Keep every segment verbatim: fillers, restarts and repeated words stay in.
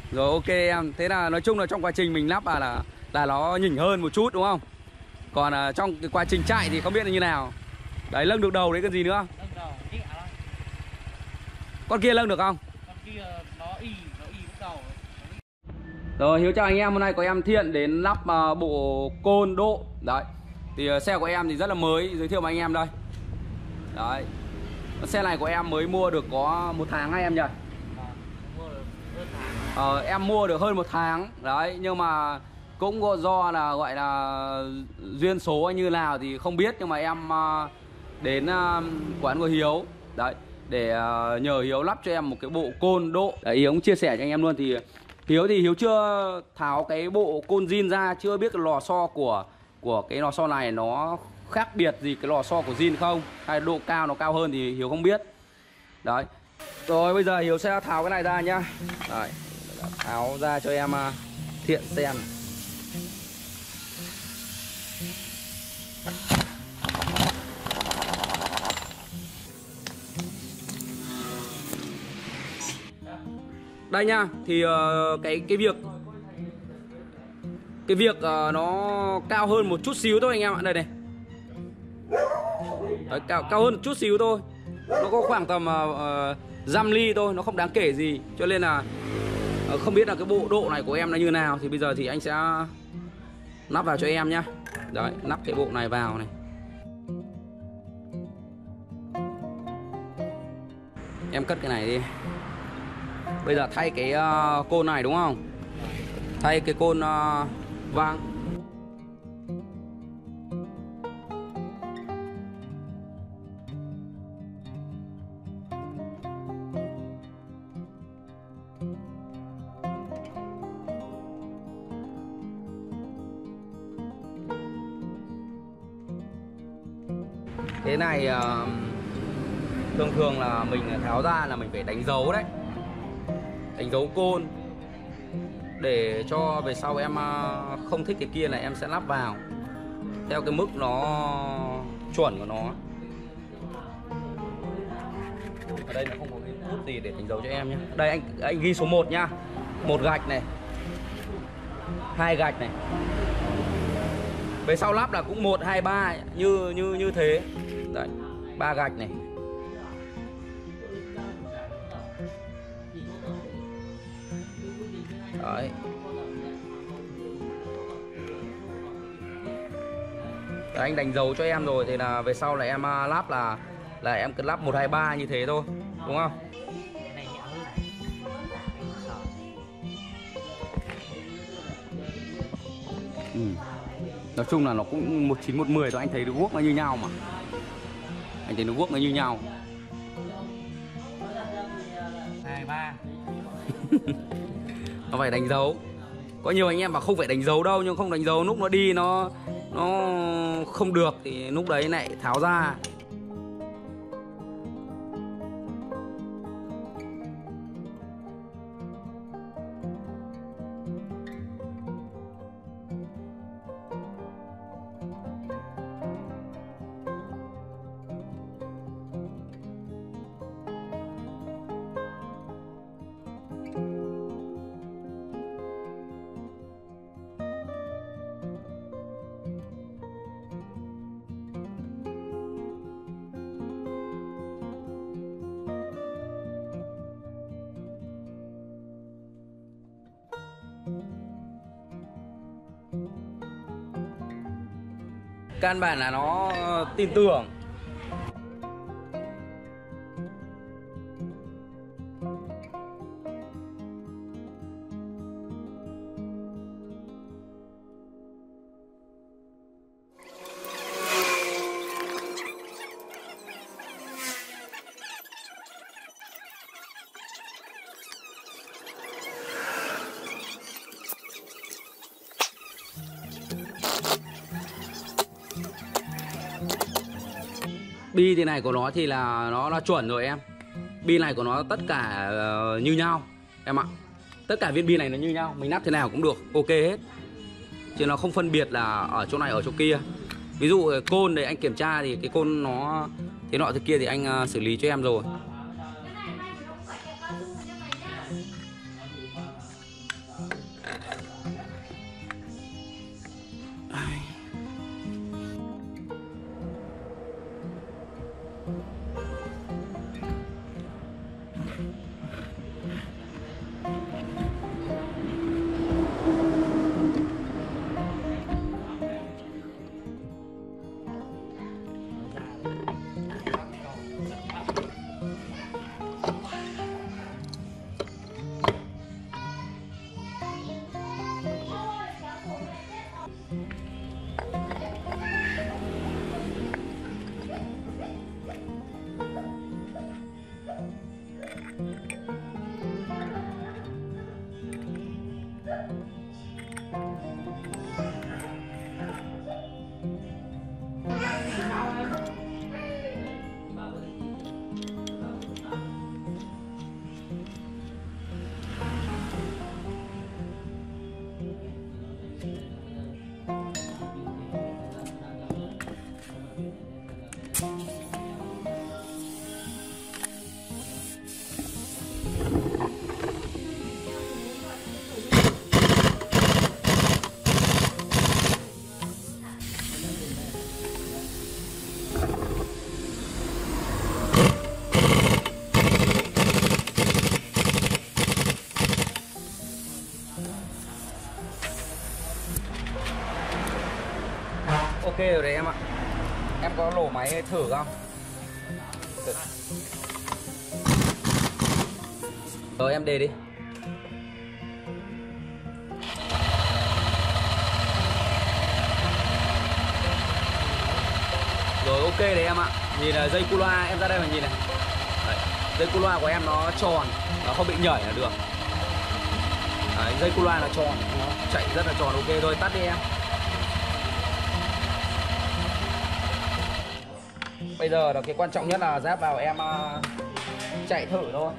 Rồi ok em. Thế là nói chung là trong quá trình mình lắp à là là nó nhỉnh hơn một chút đúng không? Còn à, trong cái quá trình chạy thì không biết là như nào. Đấy, lâng được đầu đấy, cái gì nữa? Lâng đầu, nhẹ thôi. Con kia lâng được không? Con kia nó y, nó y lúc đầu. Rồi, Hiếu chào anh em, hôm nay có em Thiện đến lắp uh, bộ côn độ. Đấy, thì uh, xe của em thì rất là mới, giới thiệu với anh em đây. Đấy, xe này của em mới mua được có một tháng hay em nhỉ? Ờ, em mua được hơn một tháng. Đấy, nhưng mà cũng có do là gọi là duyên số hay như nào thì không biết. Nhưng mà em uh, đến uh, quán của Hiếu. Đấy, để uh, nhờ Hiếu lắp cho em một cái bộ côn độ. Đấy, Hiếu cũng chia sẻ cho anh em luôn. Thì Hiếu thì Hiếu chưa tháo cái bộ côn zin ra, chưa biết cái lò xo của của cái lò xo này nó khác biệt gì cái lò xo của zin không, hay độ cao nó cao hơn thì Hiếu không biết. Đấy. Rồi bây giờ Hiếu sẽ tháo cái này ra nhá. Đấy, tháo ra cho em uh, Thiện xem. Đây nha, thì uh, cái cái việc cái việc uh, nó cao hơn một chút xíu thôi anh em ạ. Đây này. Đấy, cao cao hơn một chút xíu thôi. Nó có khoảng tầm uh, dăm ly thôi, nó không đáng kể gì. Cho nên là uh, không biết là cái bộ độ này của em nó như nào. Thì bây giờ thì anh sẽ lắp vào cho em nhá. Đấy, lắp cái bộ này vào này. Em cất cái này đi. Bây giờ thay cái uh, côn này đúng không? Thay cái côn uh, vang. Cái này uh, thường thường là mình tháo ra là mình phải đánh dấu đấy. Đánh dấu côn. Để cho về sau em không thích cái kia này em sẽ lắp vào theo cái mức nó chuẩn của nó. Ở đây nó không có cái nút gì để đánh dấu cho em nhé. Đây anh anh ghi số một nhá. Một gạch này, hai gạch này. Về sau lắp là cũng một, hai, ba như như như thế. Đấy, ba gạch này. Đấy. Đấy, anh đánh dấu cho em rồi thì là về sau là em lắp là là em cứ lắp một hai ba như thế thôi, đúng không? Ừ. Nói chung là nó cũng một chín một mười thôi, anh thấy được guốc nó như nhau mà. Anh thấy nó guốc nó như nhau. hai ba. Nó phải đánh dấu. Có nhiều anh em bảo không phải đánh dấu đâu, nhưng không đánh dấu lúc nó đi nó nó không được thì lúc đấy lại tháo ra. Căn bản là nó tin tưởng. Bi thì này của nó thì là nó là chuẩn rồi em. Bi này của nó tất cả uh, như nhau em ạ. Tất cả viên bi này nó như nhau, mình lắp thế nào cũng được, ok hết. Chứ nó không phân biệt là ở chỗ này ở chỗ kia. Ví dụ côn để anh kiểm tra thì cái côn nó thế nọ thế kia thì anh uh, xử lý cho em rồi. Ok rồi đấy em ạ. Em có lổ máy thử không? Thử. Rồi em đề đi. Rồi ok đấy em ạ. Nhìn là dây cu loa, em ra đây mà nhìn này. Đấy, dây cu loa của em nó tròn, nó không bị nhảy là được. Đấy, dây cu loa là tròn, nó chạy rất là tròn. Ok rồi, tắt đi em. Bây giờ là cái quan trọng nhất là ráp vào em uh, chạy thử thôi.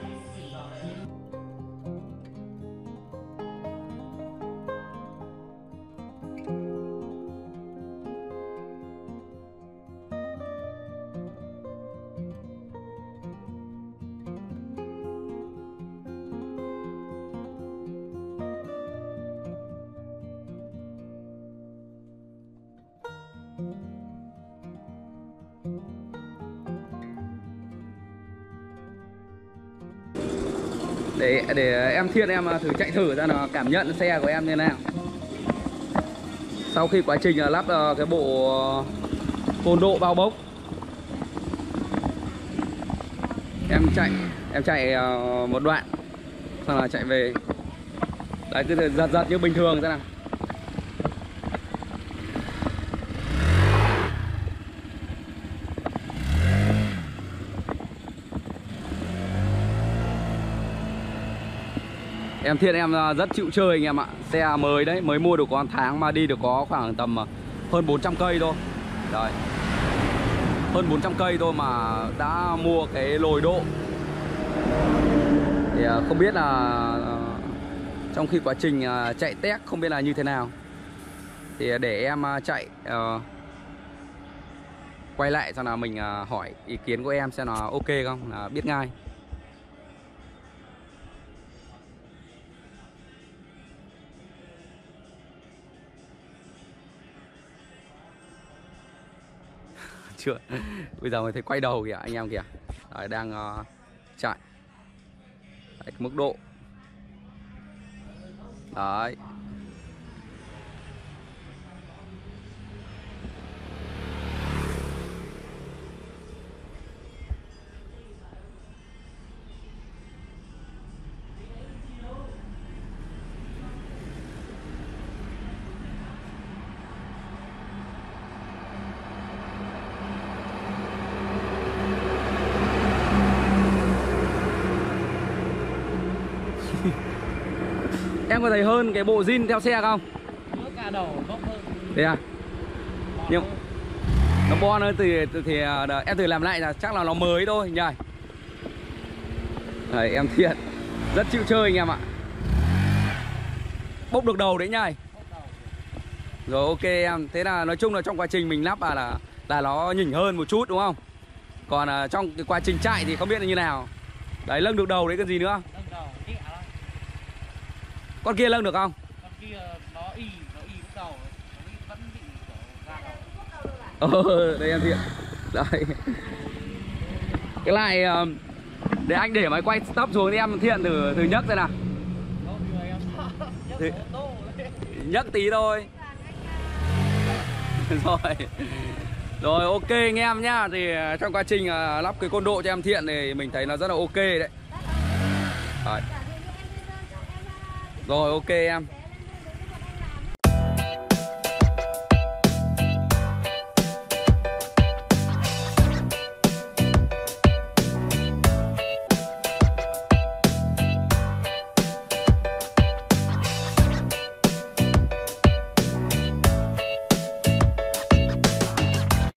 Để để em Thiên em thử chạy thử ra là cảm nhận xe của em như thế nào. Sau khi quá trình lắp cái bộ côn độ bao bốc, em chạy em chạy một đoạn xong là chạy về. Đấy, cứ giật giật như bình thường ra nào. Em Thiên em rất chịu chơi anh em ạ. Xe mới đấy, mới mua được có một tháng mà đi được có khoảng tầm hơn bốn trăm cây thôi. Đấy, hơn bốn trăm cây thôi mà đã mua cái lồi độ. Thì không biết là trong khi quá trình chạy test không biết là như thế nào. Thì để em chạy uh, quay lại cho là mình uh, hỏi ý kiến của em xem là ok không, là biết ngay. Chưa, bây giờ mới thấy quay đầu kìa anh em kìa. Đấy, đang uh, chạy. Đấy, mức độ. Đấy. Em có thấy hơn cái bộ zin theo xe không? Cả đầu bốc hơn. Thế à? Nhưng nó bon hơn thì, thì, thì em thử làm lại là chắc là nó mới thôi nhỉ. Đấy, em Thiện rất chịu chơi anh em ạ. Bốc được đầu đấy nhỉ. Rồi ok em. Thế là nói chung là trong quá trình mình lắp à là là nó nhỉnh hơn một chút đúng không? Còn à, trong cái quá trình chạy thì không biết là như nào. Đấy, lâng được đầu đấy, cái gì nữa? Lâng đầu, nhẹ lắm. Con kia lâng được không? Con kia nó y, nó y lúc đầu, nó vẫn bị kiểu ra đầu. Ờ, đây em Thiện. Đấy. Cái này để anh để máy quay stop xuống thì em Thiện thử thử nhấc xem nào. thì, nhắc tí thôi. Rồi. Rồi ok anh em nhá. Thì trong quá trình uh, lắp cái côn độ cho em Thiện thì mình thấy nó rất là ok đấy. Đấy. Rồi ok em.